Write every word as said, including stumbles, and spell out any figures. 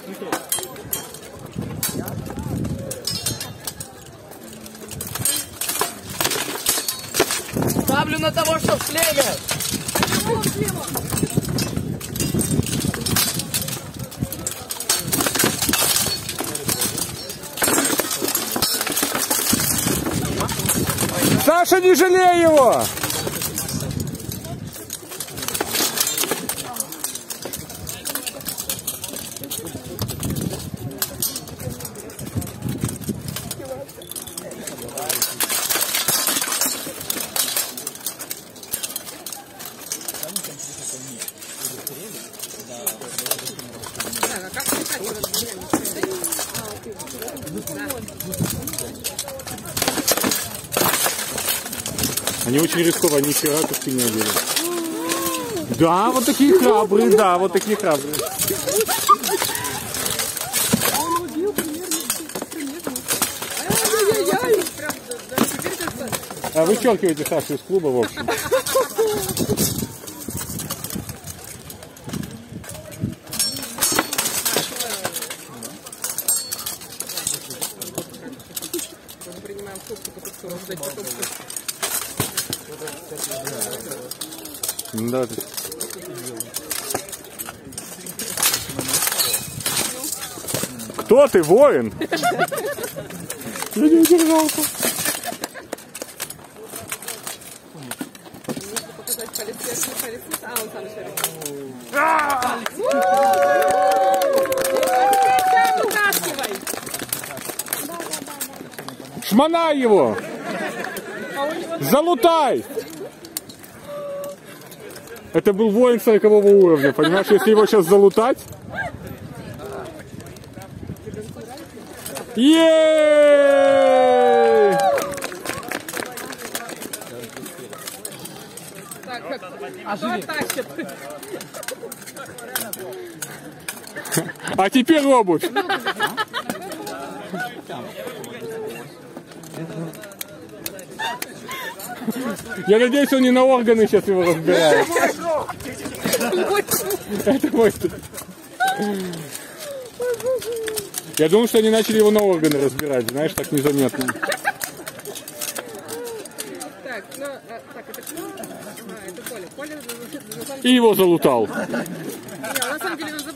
Ставлю на того, что в шлеме. Саша, не жалей его! Они очень рисковые, они вчера как-то не одели. Да, вот такие храбрые, да, вот такие храбрые. А вычеркивайте Сашу из клуба, в общем. Да. Кто ты, воин? Я не удержался. Шмонай его! Залутай! Это был воин сорокового уровня, понимаешь? Если его сейчас залутать... Еее! А теперь обувь. Я надеюсь, он не на органы сейчас его разбирает. Это мой. Я думал, что они начали его на органы разбирать, знаешь, так незаметно. Так, ну, так, это кто? А, это Коля. Коля, и его залутал. Не, на самом деле